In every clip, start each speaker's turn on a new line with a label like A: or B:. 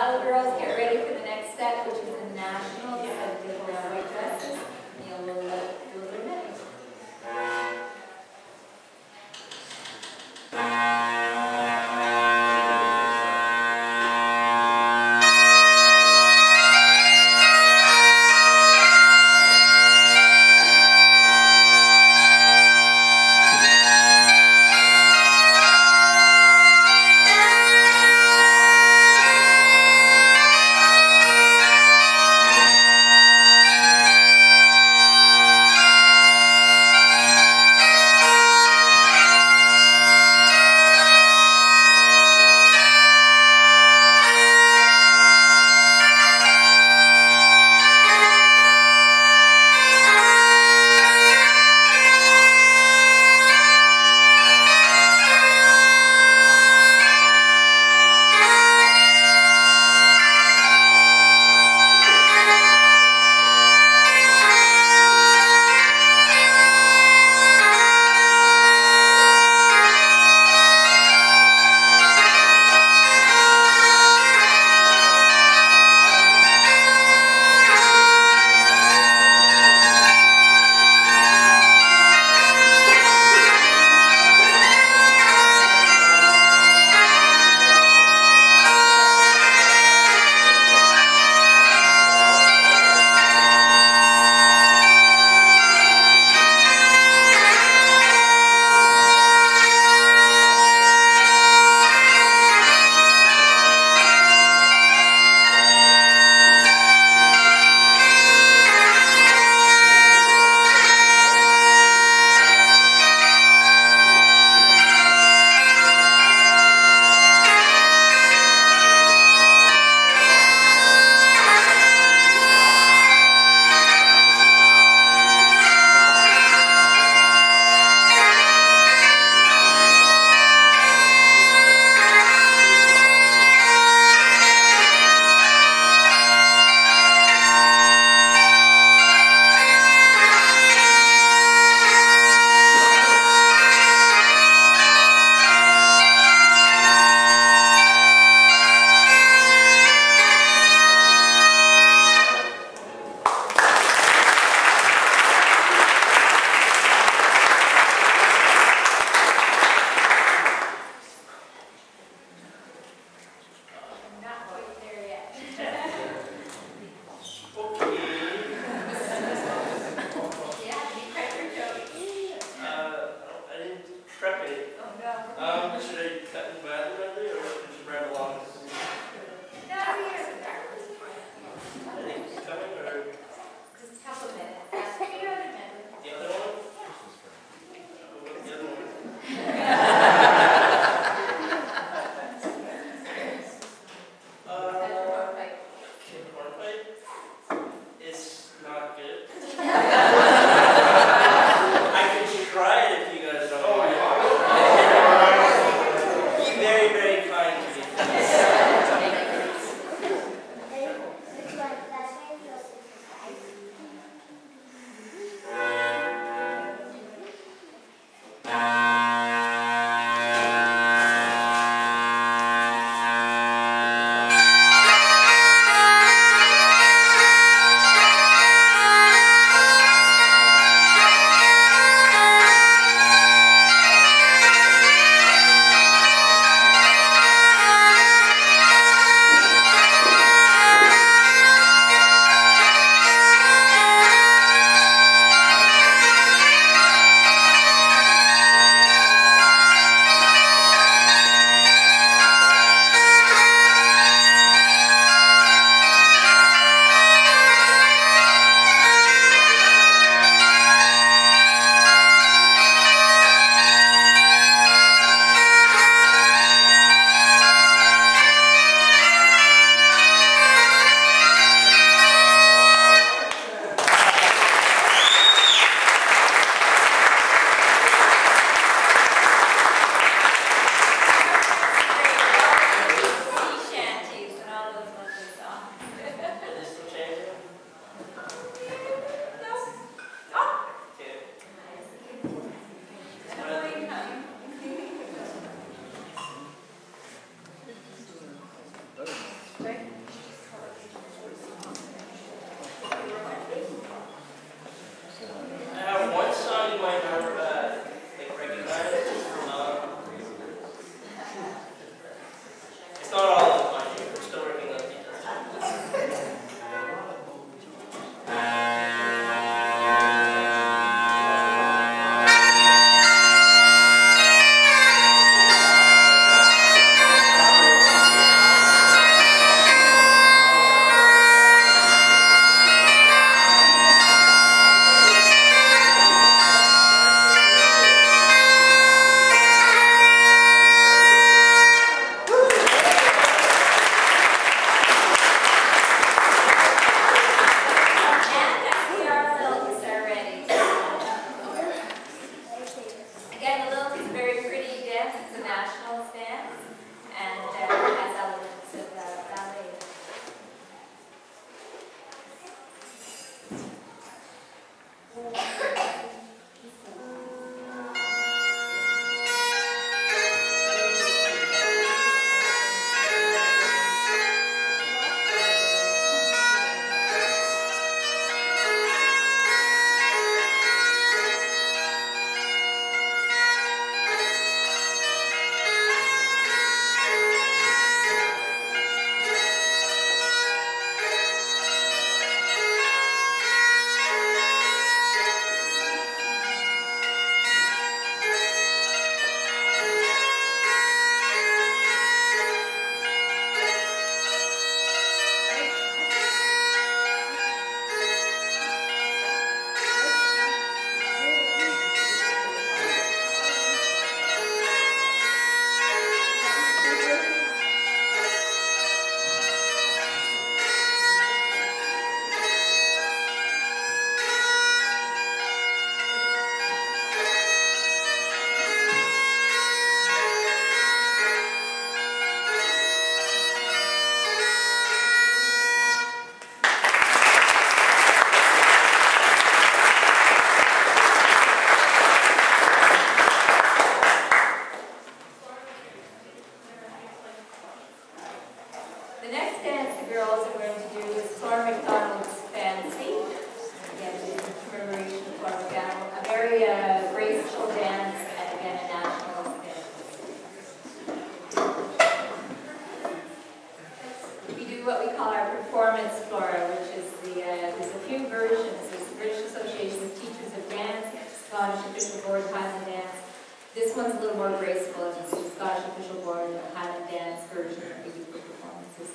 A: Now, girls, get ready for the next step, which is the national. So take our white dresses. Neil will do the minutes. The next dance the girls are going to do is Flora McDonald's Fancy. Again, this is in commemoration of Flora McDonald. A very graceful dance, and again, a national dance. We do what we call our performance Flora, which is there's a few versions. There's the British Association of Teachers of Dance, Scottish Official Board of Highland Dance. This one's a little more graceful. It's the Scottish Official Board of Highland Dance version that we do for performances.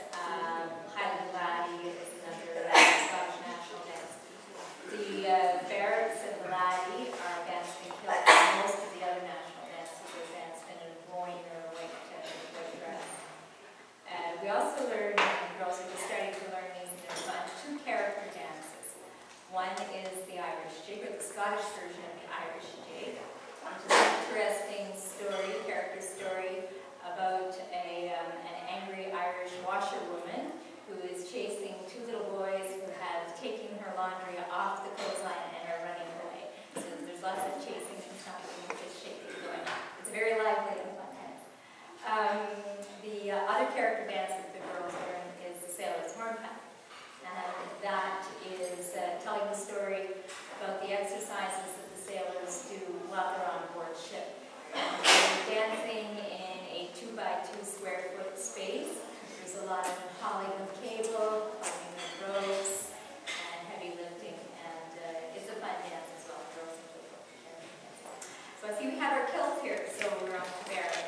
A: Highland Laddie is another Scottish national dance. The Barretts and the Laddie are danced in kilts. Most of the other national dances are danced in a loin or a white dress. We also learn, and girls are just starting to learn these, and they're fun, two character dances. One is the Irish jig, or the Scottish version of the Irish jig, which is an interesting story, character story, about an angry Irish washerwoman who is chasing two little boys who have taken her laundry off the clothesline and are running away. So there's lots of chasing and stopping and fish shaking going on. It's a very lively and fun dance. The other character dance that the girls learn is the Sailor's Hornpipe. And that is telling the story about the exercises that the sailors do while they're on board ship. And they're dancing in a 2x2 square foot space. There's a lot of hauling of cable, hauling of ropes, and heavy lifting. And it's a fun dance as well. Girls enjoy it. So I see we have our kilts here, so we're on to Barrett.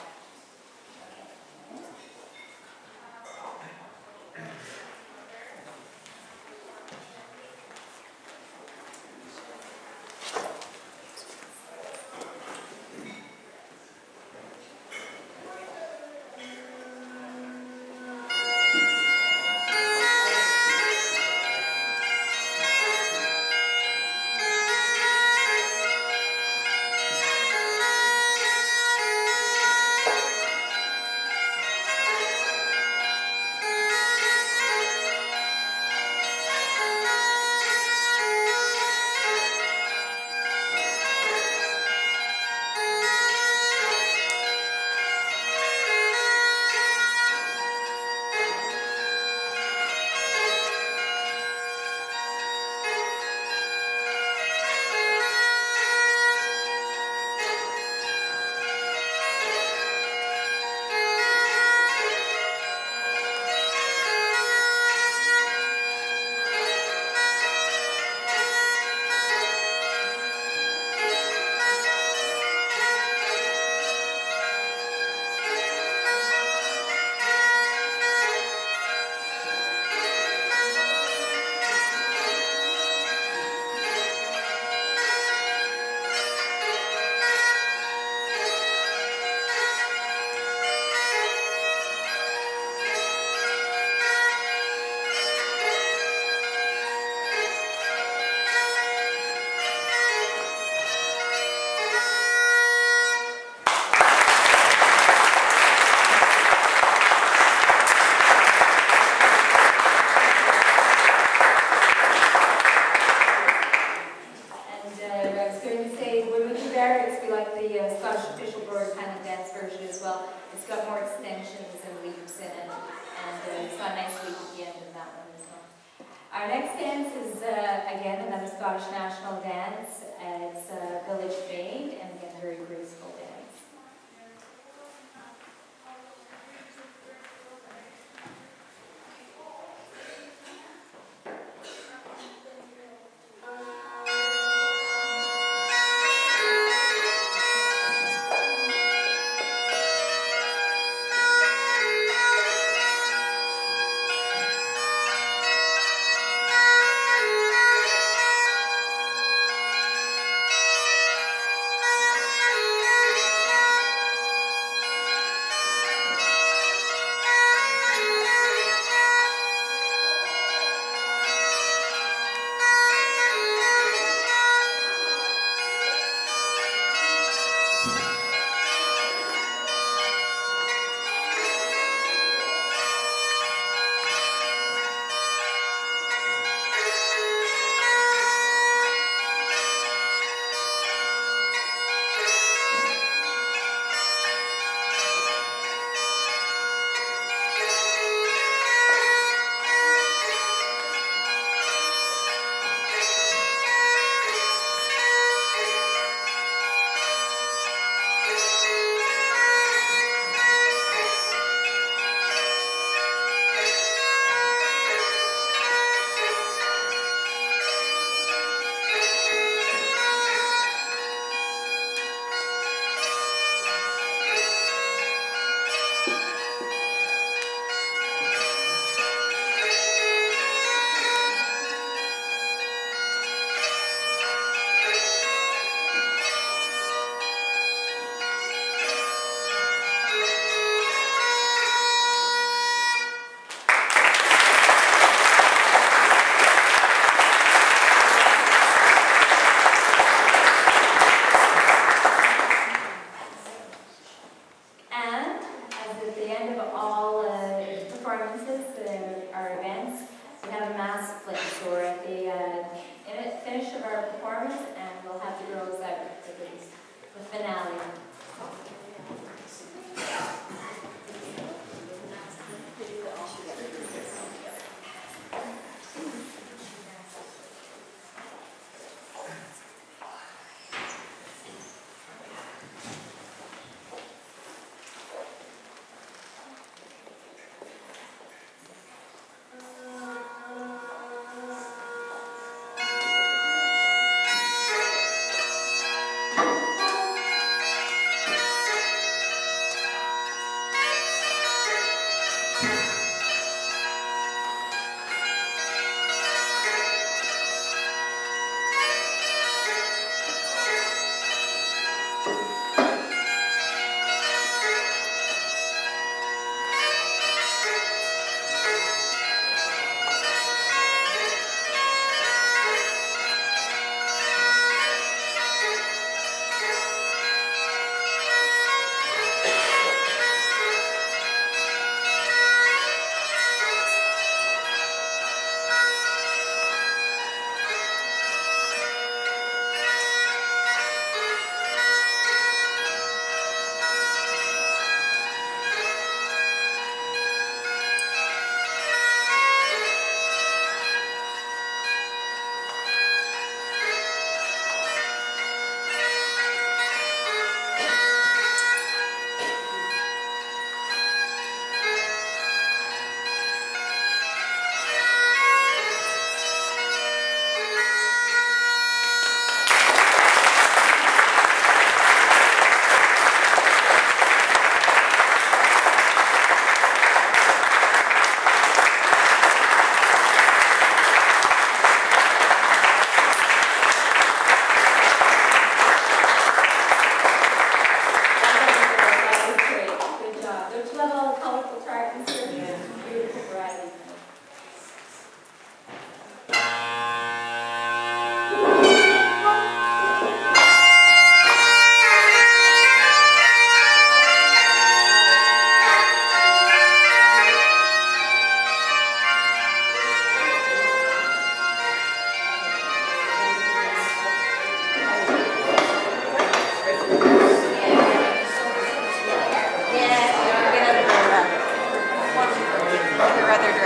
A: Our next dance is, again, another Scottish national dance. It's Village Fade, and again, very graceful dance.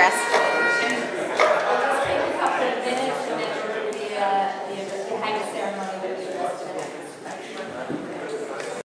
B: rest.